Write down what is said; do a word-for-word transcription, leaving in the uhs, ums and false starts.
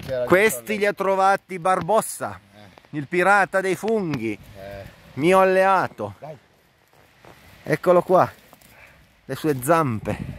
Questi li ha trovati Barbossa, Eh. il pirata dei funghi, Eh. mio alleato. Dai. Eccolo qua, le sue zampe.